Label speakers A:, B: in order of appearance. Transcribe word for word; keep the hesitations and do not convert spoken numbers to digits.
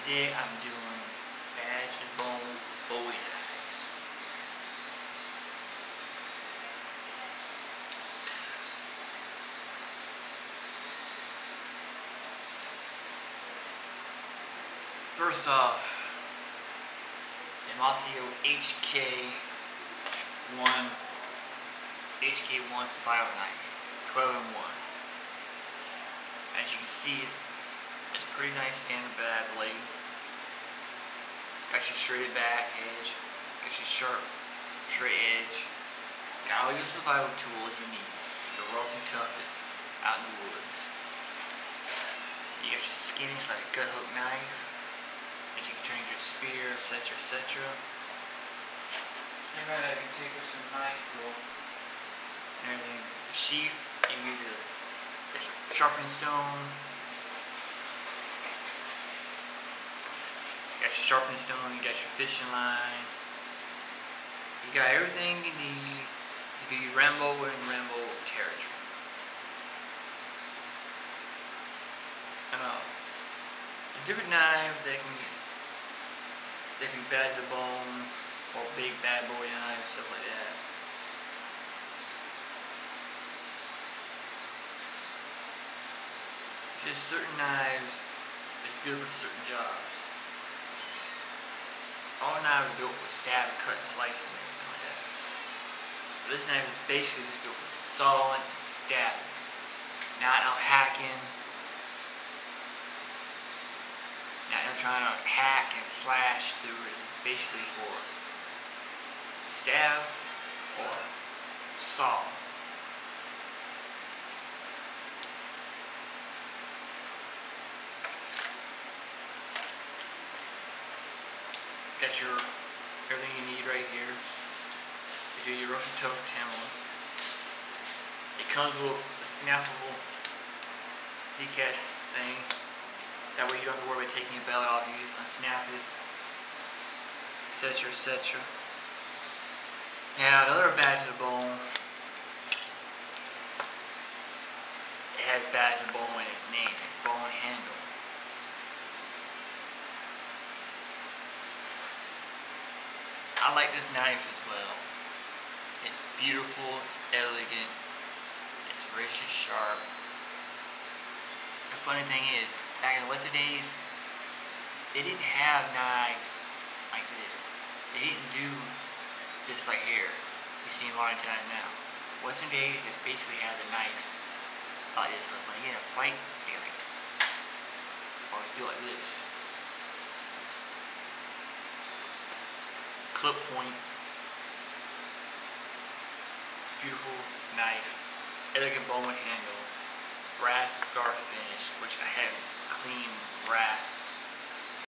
A: Today I'm doing badge and bone Bowie knives. First off, Demasio H K one H K one spiral knife, twelve in one. As you can see, it's a pretty nice standard bad blade. Got your straight back edge, got your sharp, straight edge. Got all your survival tools you need to rough and tough it out in the woods. You got your skinny, like a gut hook knife, that you can turn into your spear, et cetera, et cetera.
B: Anybody that can take with some knife tool.
A: And everything. The sheath, you use a, a sharpening stone. You got your sharpening stone, you got your fishing line. You got everything you need to be Rambo in Rambo territory. I know. The different knives, they can they can be bad to the bone, or big bad boy knives, stuff like that. Just certain knives is good for certain jobs. All knives are built for stab, cut, and slicing, and everything like that. But this knife is basically just built for sawing and stabbing, not no hacking. Not no trying to hack and slash through it. It's basically for stab or saw. Got your everything you need right here. You do your rough and tough Tamlin. It comes with a snappable decatch thing. That way you don't have to worry about taking your belly off. You just unsnap it, et cetera, et cetera. Now another badge of the bone. It has badge of the bone in its name, bone handle. I like this knife as well. It's beautiful, it's elegant, it's rich and sharp. The funny thing is, back in the Western days, they didn't have knives like this. They didn't do this like here. You see a lot of times now. Western days, they basically had the knife like this, because when you get in a fight, they like, or do like this. Clip point, beautiful knife, elegant bowman handle, brass guard finish, which I have clean brass